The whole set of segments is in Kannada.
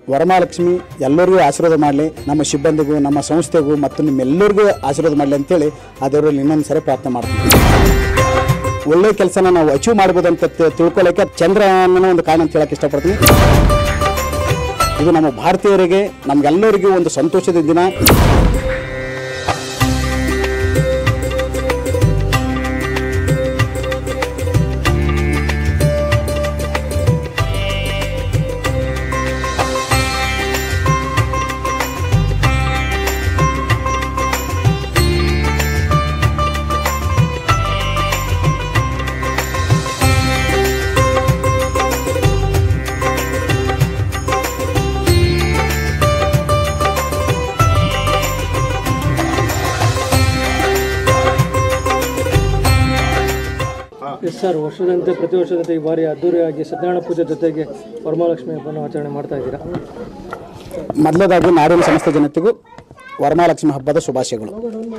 ವರಮಹಾಲಕ್ಷ್ಮಿ ಎಲ್ಲರಿಗೂ ಆಶೀರ್ವಾದ ಮಾಡಲಿ, ನಮ್ಮ ಸಿಬ್ಬಂದಿಗೂ ನಮ್ಮ ಸಂಸ್ಥೆಗೂ ಮತ್ತು ನಿಮ್ಮೆಲ್ಲರಿಗೂ ಆಶೀರ್ವಾದ ಮಾಡಲಿ ಅಂತೇಳಿ ಆ ದೇವರಲ್ಲಿ ಇನ್ನೊಂದು ಸರಿ ಪ್ರಾರ್ಥನೆ ಮಾಡ್ತೀವಿ. ಒಳ್ಳೆ ಕೆಲಸನ ನಾವು ಅಚೀವ್ ಮಾಡ್ಬೋದು ಅಂತ ತಿಳ್ಕೊಳ್ಳೋಕ್ಕೆ ಚಂದ್ರನ ಒಂದು ಕಾರಣ ಅಂತ ಹೇಳಕ್ಕೆ ಇಷ್ಟಪಡ್ತೀನಿ. ಇದು ನಮ್ಮ ಭಾರತೀಯರಿಗೆ ನಮಗೆಲ್ಲರಿಗೂ ಒಂದು ಸಂತೋಷದ ದಿನ. ಸರ್, ವರ್ಷದಂತೆ ಪ್ರತಿ ವರ್ಷದಂತೆ ಈ ಬಾರಿ ಅದ್ದೂರಿಯಾಗಿ ಸತ್ಯನಾರಾಯಣ ಪೂಜೆ ಜೊತೆಗೆ ವರಮಹಾಲಕ್ಷ್ಮಿ ಹಬ್ಬವನ್ನು ಆಚರಣೆ ಮಾಡ್ತಾ ಇದ್ದೀರಾ. ಮೊದಲದಾಗಿ ನಾಡಿನ ಸಮಸ್ತ ಜನತೆಗೂ ವರಮಹಾಲಕ್ಷ್ಮಿ ಹಬ್ಬದ ಶುಭಾಶಯಗಳು.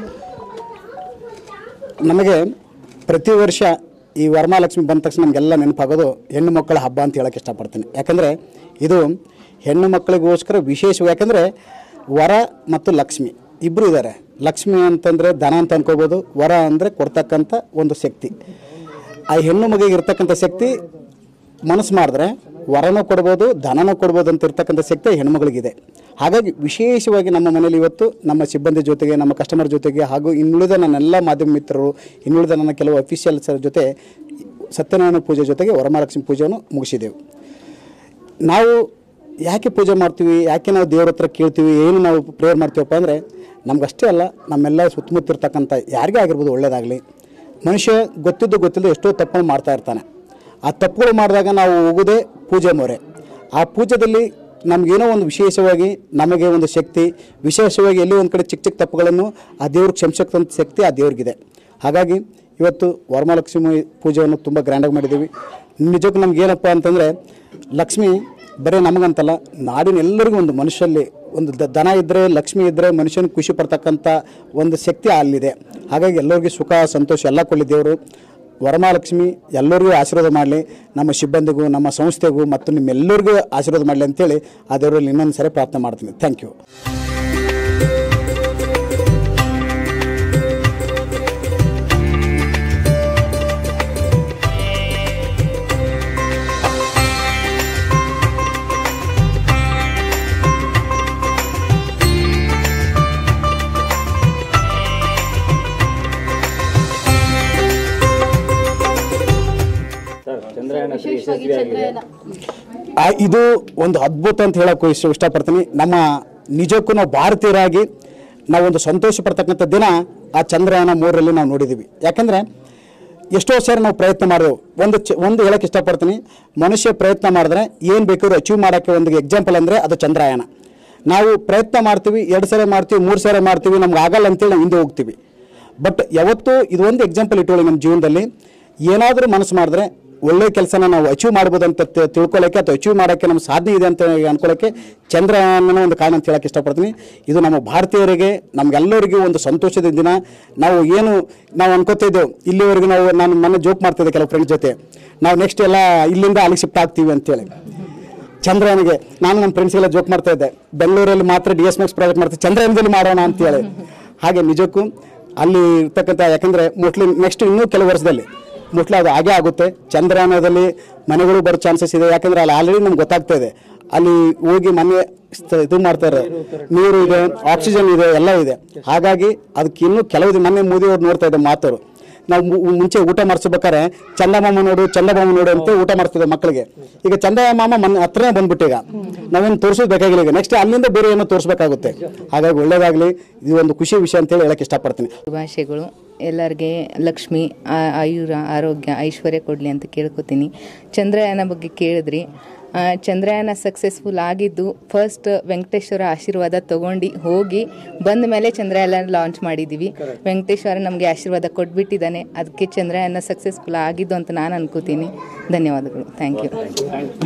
ನಮಗೆ ಪ್ರತಿ ವರ್ಷ ಈ ವರಮಹಾಲಕ್ಷ್ಮಿ ಬಂದ ತಕ್ಷಣ ನಮಗೆಲ್ಲ ನೆನಪಾಗೋದು ಹೆಣ್ಣು ಮಕ್ಕಳ ಹಬ್ಬ ಅಂತ ಹೇಳೋಕ್ಕೆ ಇಷ್ಟಪಡ್ತೀನಿ. ಯಾಕಂದರೆ ಇದು ಹೆಣ್ಣು ಮಕ್ಕಳಿಗೋಸ್ಕರ ವಿಶೇಷವಾಗಿ, ಯಾಕಂದರೆ ವರ ಮತ್ತು ಲಕ್ಷ್ಮಿ ಇಬ್ಬರು ಇದ್ದಾರೆ. ಲಕ್ಷ್ಮಿ ಅಂತಂದರೆ ಧನ ಅಂತ ಅನ್ಕೋಬೋದು, ವರ ಅಂದರೆ ಕೊಡ್ತಕ್ಕಂಥ ಒಂದು ಶಕ್ತಿ. ಆ ಹೆಣ್ಣು ಮಗಿಗೆ ಇರ್ತಕ್ಕಂಥ ಶಕ್ತಿ ಮನಸ್ಸು ಮಾಡಿದ್ರೆ ವರನೂ ಕೊಡ್ಬೋದು, ಧನನೂ ಕೊಡ್ಬೋದು ಅಂತ ಇರ್ತಕ್ಕಂಥ ಶಕ್ತಿ ಹೆಣ್ಮಗಳಿಗಿದೆ. ಹಾಗಾಗಿ ವಿಶೇಷವಾಗಿ ನಮ್ಮ ಮನೇಲಿ ಇವತ್ತು ನಮ್ಮ ಸಿಬ್ಬಂದಿ ಜೊತೆಗೆ, ನಮ್ಮ ಕಸ್ಟಮರ್ ಜೊತೆಗೆ ಹಾಗೂ ಇನ್ನುಳಿದ ನನ್ನೆಲ್ಲ ಮಾಧ್ಯಮ ಮಿತ್ರರು, ಇನ್ನುಳಿದ ನನ್ನ ಕೆಲವು ಅಫಿಷಿಯಲ್ಸರ ಜೊತೆ ಸತ್ಯನಾರಾಯಣ ಪೂಜೆ ಜೊತೆಗೆ ವರಮಹಾಲಕ್ಷ್ಮಿ ಪೂಜೆಯನ್ನು ಮುಗಿಸಿದೆವು. ನಾವು ಯಾಕೆ ಪೂಜೆ ಮಾಡ್ತೀವಿ, ಯಾಕೆ ನಾವು ದೇವ್ರ ಹತ್ರ ಕೇಳ್ತೀವಿ, ಏನು ನಾವು ಪ್ರೇಯರ್ ಮಾಡ್ತೀವಪ್ಪ ಅಂದರೆ ನಮಗಷ್ಟೇ ಅಲ್ಲ, ನಮ್ಮೆಲ್ಲ ಸುತ್ತಮುತ್ತಿರ್ತಕ್ಕಂಥ ಯಾರಿಗೇ ಆಗಿರ್ಬೋದು ಒಳ್ಳೆಯದಾಗಲಿ. ಮನುಷ್ಯ ಗೊತ್ತಿಲ್ಲದೆ ಎಷ್ಟೋ ತಪ್ಪುಗಳು ಮಾಡ್ತಾ ಇರ್ತಾನೆ. ಆ ತಪ್ಪುಗಳು ಮಾಡಿದಾಗ ನಾವು ಹೋಗೋದೇ ಪೂಜೆ ಮೊರೆ. ಆ ಪೂಜೆಯಲ್ಲಿ ನಮಗೇನೋ ಒಂದು ವಿಶೇಷವಾಗಿ ನಮಗೆ ಒಂದು ಶಕ್ತಿ, ವಿಶೇಷವಾಗಿ ಎಲ್ಲಿ ಒಂದು ಕಡೆ ಚಿಕ್ಕ ಚಿಕ್ಕ ತಪ್ಪುಗಳನ್ನು ಆ ದೇವ್ರಿಗೆ ಕ್ಷಮಿಸೋಕ್ಕಂಥ ಶಕ್ತಿ ಆ ದೇವ್ರಿಗಿದೆ. ಹಾಗಾಗಿ ಇವತ್ತು ವರಮಹಾಲಕ್ಷ್ಮಿ ಪೂಜೆಯನ್ನು ತುಂಬ ಗ್ರ್ಯಾಂಡಾಗಿ ಮಾಡಿದ್ದೀವಿ. ನಿಜಕ್ಕೂ ನಮಗೇನಪ್ಪ ಅಂತಂದರೆ ಲಕ್ಷ್ಮಿ ಬರೀ ನಮಗಂತಲ್ಲ, ನಾಡಿನ ಎಲ್ಲರಿಗೂ ಒಂದು ಮನುಷ್ಯಲ್ಲಿ ಒಂದು ದನ ಇದ್ದರೆ, ಲಕ್ಷ್ಮಿ ಇದ್ದರೆ ಮನುಷ್ಯನ ಖುಷಿ ಪಡ್ತಕ್ಕಂಥ ಒಂದು ಶಕ್ತಿ ಅಲ್ಲಿದೆ. ಹಾಗಾಗಿ ಎಲ್ಲರಿಗೂ ಸುಖ ಸಂತೋಷ ಎಲ್ಲ ಕೊಡಲಿ ದೇವರು. ವರಮಹಾಲಕ್ಷ್ಮಿ ಎಲ್ಲರಿಗೂ ಆಶೀರ್ವಾದ ಮಾಡಲಿ, ನಮ್ಮ ಸಿಬ್ಬಂದಿಗೂ ನಮ್ಮ ಸಂಸ್ಥೆಗೂ ಮತ್ತು ನಿಮ್ಮೆಲ್ಲರಿಗೂ ಆಶೀರ್ವಾದ ಮಾಡಲಿ ಅಂತೇಳಿ ಆ ದೇವರಲ್ಲಿ ಇನ್ನೊಂದು ಸರಿ ಪ್ರಾರ್ಥನೆ ಮಾಡ್ತೀನಿ. Thank you. ಇದು ಒಂದು ಅದ್ಭುತ ಅಂತ ಹೇಳೋಕ್ಕೂ ಇಷ್ಟಪಡ್ತೀನಿ. ನಮ್ಮ ನಿಜಕ್ಕೂ ನಾವು ಭಾರತೀಯರಾಗಿ ನಾವೊಂದು ಸಂತೋಷ ಪಡ್ತಕ್ಕಂಥ ದಿನ ಆ ಚಂದ್ರಯಾನ 3ರಲ್ಲಿ ನಾವು ನೋಡಿದ್ದೀವಿ. ಯಾಕಂದರೆ ಎಷ್ಟೋ ಸಾರಿ ನಾವು ಪ್ರಯತ್ನ ಮಾಡಿದೆವು. ಒಂದು ಹೇಳೋಕ್ಕೆ ಇಷ್ಟಪಡ್ತೀನಿ, ಮನುಷ್ಯ ಪ್ರಯತ್ನ ಮಾಡಿದ್ರೆ ಏನು ಬೇಕಾದ್ರೂ ಅಚೀವ್ ಮಾಡೋಕ್ಕೆ ಒಂದು ಎಕ್ಸಾಂಪಲ್ ಅಂದರೆ ಅದು ಚಂದ್ರಯಾನ. ನಾವು ಪ್ರಯತ್ನ ಮಾಡ್ತೀವಿ, 2 ಸಾರಿ ಮಾಡ್ತೀವಿ, 3 ಸಾರಿ ಮಾಡ್ತೀವಿ, ನಮ್ಗೆ ಆಗಲ್ಲ ಅಂತೇಳಿ ನಾವು ಹಿಂದೆ ಹೋಗ್ತೀವಿ. ಬಟ್ ಯಾವತ್ತೂ ಇದು ಒಂದು ಎಕ್ಸಾಂಪಲ್ ಇಟ್ಕೊಳ್ಳಿ, ನಮ್ಮ ಜೀವನದಲ್ಲಿ ಏನಾದರೂ ಮನಸ್ಸು ಮಾಡಿದ್ರೆ ಒಳ್ಳೆ ಕೆಲಸನ ನಾವು ಅಚೀವ್ ಮಾಡ್ಬೋದು ಅಂತ ತಿಳ್ಕೊಳ್ಳೋಕ್ಕೆ ಅಥವಾ ಅಚೀವ್ ಮಾಡೋಕ್ಕೆ ನಮ್ಮ ಸಾಧ್ಯ ಇದೆ ಅಂತ ಅಂದ್ಕೊಳ್ಳೋಕ್ಕೆ ಚಂದ್ರನ ಒಂದು ಕಾರಣ ಅಂತ ಹೇಳೋಕ್ಕೆ ಇಷ್ಟಪಡ್ತೀನಿ. ಇದು ನಮ್ಮ ಭಾರತೀಯರಿಗೆ ನಮಗೆಲ್ಲರಿಗೂ ಒಂದು ಸಂತೋಷದ ದಿನ. ನಾವು ಅನ್ಕೋತಿದ್ದೆವು ಇಲ್ಲಿವರೆಗೂ, ನಾನು ಮೊನ್ನೆ ಜೋಕ್ ಮಾಡ್ತಿದ್ದೆ ಕೆಲವು ಫ್ರೆಂಡ್ಸ್ ಜೊತೆ, ನಾವು ನೆಕ್ಸ್ಟ್ ಎಲ್ಲ ಇಲ್ಲಿಂದ ಅಲ್ಲಿಗೆ ಶಿಫ್ಟ್ ಆಗ್ತೀವಿ ಅಂತೇಳಿ. ಚಂದ್ರಯಾನಿಗೆ ನಾನು ನಮ್ಮ ಫ್ರೆಂಡ್ಸ್ಗೆಲ್ಲ ಜೋಕ್ ಮಾಡ್ತಾ ಇದ್ದೆ, ಬೆಂಗಳೂರಲ್ಲಿ ಮಾತ್ರ DSMX ಪ್ರಾಜೆಕ್ಟ್ ಮಾಡ್ತೀವಿ, ಚಂದ್ರಯಾನದಲ್ಲಿ ಮಾಡೋಣ ಅಂತೇಳಿ. ಹಾಗೆ ನಿಜಕ್ಕೂ ಅಲ್ಲಿ ಇರ್ತಕ್ಕಂಥ, ಯಾಕಂದರೆ ಮೋಸ್ಟ್ಲಿ ನೆಕ್ಸ್ಟ್ ಇನ್ನೂ ಕೆಲವು ವರ್ಷದಲ್ಲಿ ಮೋಸ್ಟ್ಲಿ ಅದು ಹಾಗೇ ಆಗುತ್ತೆ. ಚಂದ್ರಯಾನದಲ್ಲಿ ಮನೆಗಳು ಬರೋ ಚಾನ್ಸಸ್ ಇದೆ. ಯಾಕಂದರೆ ಅಲ್ಲಿ ಆಲ್ರೆಡಿ ನಮ್ಗೆ ಗೊತ್ತಾಗ್ತಾ ಇದೆ, ಅಲ್ಲಿ ಹೋಗಿ ಮನೆ ಇದು ಮಾಡ್ತಾರೆ, ನೀರು ಇದೆ, ಆಕ್ಸಿಜನ್ ಇದೆ, ಎಲ್ಲ ಇದೆ. ಹಾಗಾಗಿ ಅದಕ್ಕೆ ಇನ್ನೂ ಕೆಲವು ಮೊನ್ನೆ ಮೋದಿ ಅವ್ರು ನೋಡ್ತಾ ಇದ್ದೆ ಮಾತವರು, ನಾವು ಮುಂಚೆ ಊಟ ಮಾಡಿಸ್ಬೇಕಾರೆ ಚಂದಮಾಮ ನೋಡು ಅಂತ ಊಟ ಮಾಡಿಸ್ತಿದ್ದೆ ಮಕ್ಕಳಿಗೆ. ಈಗ ಚಂದಮಾಮ ಹತ್ರನೇ ಬಂದ್ಬಿಟ್ಟು ಈಗ ನಾವೇನು ತೋರಿಸೋದು ಬೇಕಾಗಿಲ್ಲ, ಈಗ ನೆಕ್ಸ್ಟ್ ಅಲ್ಲಿಂದ ಬೇರೆ ಏನೋ ತೋರಿಸ್ಬೇಕಾಗುತ್ತೆ. ಹಾಗಾಗಿ ಒಳ್ಳೇದಾಗಲಿ, ಇದು ಒಂದು ಖುಷಿ ವಿಷಯ ಅಂತೇಳಿ ಹೇಳಕ್ಕೆ ಇಷ್ಟಪಡ್ತೀನಿ. ಶುಭಾಶಯಗಳು ಎಲ್ಲರಿಗೆ. ಲಕ್ಷ್ಮಿ ಆಯುರ ಆರೋಗ್ಯ ಐಶ್ವರ್ಯ ಕೊಡಲಿ ಅಂತ ಕೇಳ್ಕೊತೀನಿ. ಚಂದ್ರಯಾನ ಬಗ್ಗೆ ಕೇಳಿದ್ರಿ. ಚಂದ್ರಯಾನ ಸಕ್ಸಸ್ಫುಲ್ ಆಗಿದ್ದು ಫಸ್ಟ್ ವೆಂಕಟೇಶ್ವರ ಆಶೀರ್ವಾದ ತೊಗೊಂಡು ಹೋಗಿ ಬಂದ ಮೇಲೆ ಚಂದ್ರಯಾನ ಲಾಂಚ್ ಮಾಡಿದ್ದೀವಿ. ವೆಂಕಟೇಶ್ವರ ನಮಗೆ ಆಶೀರ್ವಾದ ಕೊಟ್ಬಿಟ್ಟಿದ್ದಾನೆ, ಅದಕ್ಕೆ ಚಂದ್ರಯಾನ ಸಕ್ಸಸ್ಫುಲ್ ಆಗಿದ್ದು ಅಂತ ನಾನು ಅನ್ಕೋತೀನಿ. ಧನ್ಯವಾದಗಳು. Thank you.